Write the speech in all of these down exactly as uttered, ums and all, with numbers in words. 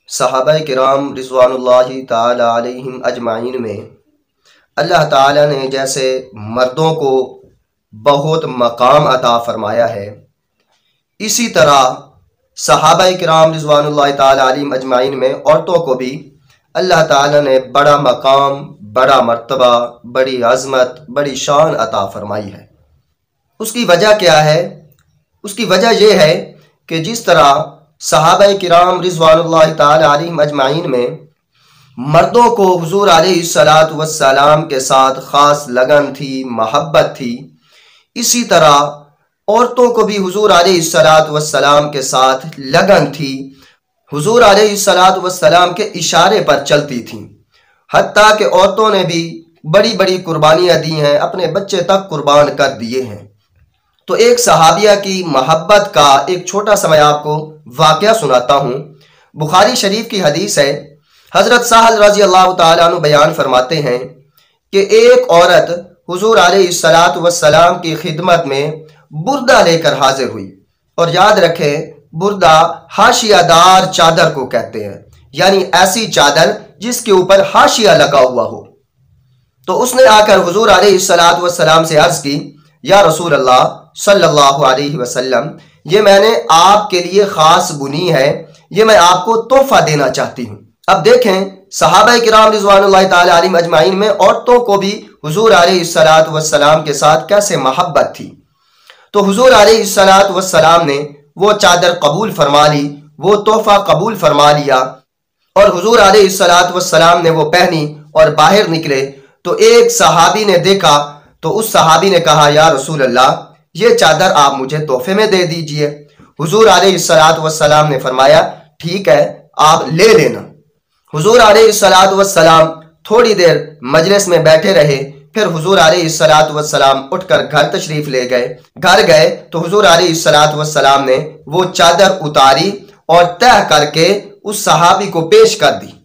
صحابہ کرام رضوان اللہ تعالی علیہم اجمعین میں اللہ تعالیٰ نے جیسے مردوں کو بہت مقام عطا فرمایا ہے، اسی طرح صحابہ کرام رضوان اللہ تعالی علیہم اجمعین میں عورتوں کو بھی اللہ تعالیٰ نے بڑا مقام، بڑا مرتبہ، بڑی عظمت، بڑی شان عطا فرمائی ہے۔ اس کی وجہ کیا ہے؟ اس کی وجہ یہ ہے کہ جس طرح صحابہ کرام رضوان اللہ تعالی علیہم اجمعین میں مردوں کو حضور علیہ الصلاۃ والسلام کے ساتھ خاص لگن تھی، محبت تھی، اسی طرح عورتوں کو بھی حضور علیہ الصلاۃ والسلام کے ساتھ لگن تھی، حضور علیہ الصلاۃ والسلام کے اشارے پر چلتی تھیں، حتیٰ کہ عورتوں نے بھی بڑی بڑی قربانیاں دی ہیں، اپنے بچے تک قربان کر دیے ہیں۔ تو ایک صحابیہ کی محبت کا ایک چھوٹا سا میں آپ کو واقعہ سناتا ہوں۔ بخاری شریف کی حدیث ہے، حضرت سہل رضی اللہ تعالیٰ عنہ بیان فرماتے ہیں کہ ایک عورت حضور علیہ الصلاۃ والسلام کی خدمت میں بردہ لے کر حاضر ہوئی، اور یاد رکھیں بردہ حاشیہ دار چادر کو کہتے ہیں، یعنی ایسی چادر جس کے اوپر حاشیہ لگا ہوا ہو۔ تو اس نے آ کر حضور علیہ الصلاۃ والسلام سے عرض کی، یا رسول اللہ صلی اللہ علیہ وسلم، یہ میں نے آپ کے لیے خاص بنی ہے، یہ میں آپ کو تحفہ دینا چاہتی ہوں۔ اب دیکھیں صحابہ کرام رضوان اللہ تعالی علیہم اجمعین میں عورتوں کو بھی حضور علیہ الصلاۃ والسلام کے ساتھ کیسے محبت تھی۔ تو حضور علیہ الصلاۃ والسلام نے وہ چادر قبول فرما لی، وہ تحفہ قبول فرما لیا، اور حضور علیہ الصلاۃ والسلام نے وہ پہنی اور باہر نکلے تو ایک صحابی نے دیکھا، تو اس صحابی نے کہا، یا رسول اللہ یہ چادر آپ مجھے تحفے میں دے دیجئے۔ حضور علیہ الصلاۃ والسلام نے فرمایا، ٹھیک ہے آپ لے لینا۔ حضور علیہ الصلاۃ والسلام تھوڑی دیر مجلس میں بیٹھے رہے، پھر حضور علیہ الصلاۃ والسلام اٹھ کر گھر تشریف لے گئے۔ گھر گئے تو حضور علیہ الصلاۃ والسلام نے وہ چادر اتاری اور تہ کر کے اس صحابی کو پیش کر دی۔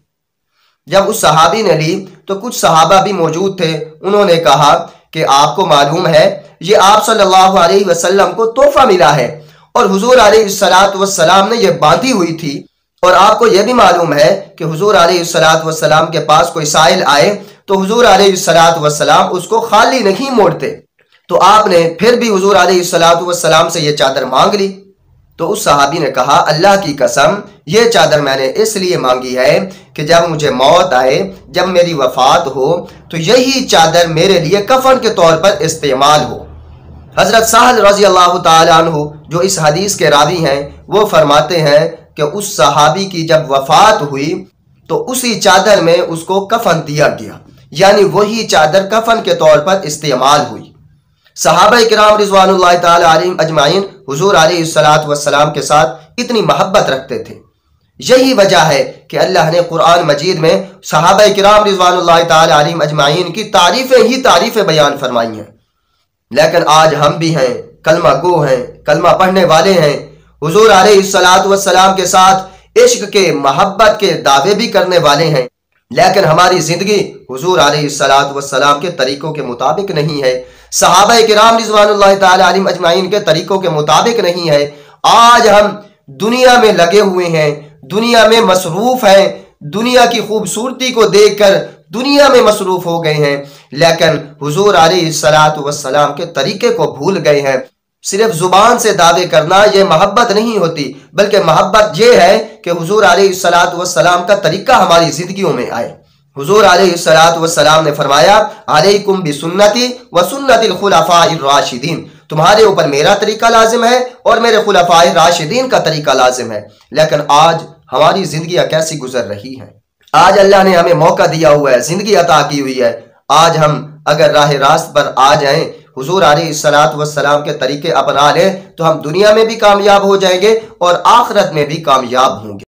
جب اس صحابی نے لی تو کچھ صحابہ بھی موجود تھے، انہوں نے کہا کہ آپ کو معلوم ہے یہ آپ صلی اللہ علیہ وسلم کو تحفہ ملا ہے، اور حضور علیہ الصلاۃ والسلام نے یہ باندھی ہوئی تھی، اور آپ کو یہ بھی معلوم ہے کہ حضور علیہ الصلاۃ والسلام کے پاس کوئی سائل آئے تو حضور علیہ الصلاۃ والسلام اس کو خالی نہیں موڑتے، تو آپ نے پھر بھی حضور علیہ الصلاۃ والسلام سے یہ چادر مانگ لی۔ تو اس صحابی نے کہا، اللہ کی قسم یہ چادر میں نے اس لیے مانگی ہے کہ جب مجھے موت آئے، جب میری وفات ہو، تو یہی چادر میرے لیے کفن کے طور پر استعمال ہو۔ حضرت سہل رضی اللہ تعالیٰ عنہ جو اس حدیث کے راوی ہیں، وہ فرماتے ہیں کہ اس صحابی کی جب وفات ہوئی تو اسی چادر میں اس کو کفن دیا گیا، یعنی وہی چادر کفن کے طور پر استعمال ہوئی۔ صحابہ کرام رضوان اللہ تعالی علیہم اجمعین حضور علیہ الصلاۃ والسلام کے ساتھ اتنی محبت رکھتے تھے۔ یہی وجہ ہے کہ اللہ نے قرآن مجید میں صحابہ کرام رضوان اللہ تعالی علیہم اجمعین کی تعریفیں ہی تعریفیں بیان فرمائی ہیں۔ لیکن آج ہم بھی ہیں، کلمہ گو ہیں، کلمہ پڑھنے والے ہیں، حضور علیہ الصلاۃ والسلام کے ساتھ عشق کے، محبت کے دعوے بھی کرنے والے ہیں، لیکن ہماری زندگی حضور علیہ الصلاۃ والسلام کے طریقوں کے مطابق نہیں ہے، صحابہ کرام رضوان اللہ تعالی علیہم اجمعین کے طریقوں کے مطابق نہیں ہے۔ آج ہم دنیا میں لگے ہوئے ہیں، دنیا میں مصروف ہیں، دنیا کی خوبصورتی کو دیکھ کر دنیا میں مصروف ہو گئے ہیں، لیکن حضور علیہ الصلاۃ والسلام کے طریقے کو بھول گئے ہیں۔ صرف زبان سے دعوے کرنا یہ محبت نہیں ہوتی، بلکہ محبت یہ ہے کہ حضور علیہ الصلاۃ والسلام کا طریقہ ہماری زندگیوں میں آئے۔ حضور علیہ الصلاۃ والسلام نے فرمایا، علیکم بسنتی وسنت الخلفاء الراشدین، تمہارے اوپر میرا طریقہ لازم ہے اور میرے خلفاء راشدین کا طریقہ لازم ہے۔ لیکن آج ہماری زندگیاں کیسی گزر رہی ہیں؟ آج اللہ نے ہمیں موقع دیا ہوا ہے، زندگی عطا کی ہوئی ہے، آج ہم اگر راہ راست پر آ جائیں، حضور علیہ الصلاۃ والسلام کے طریقے اپنا لیں، تو ہم دنیا میں بھی کامیاب ہو جائیں گے اور آخرت میں بھی کامیاب ہوں گے۔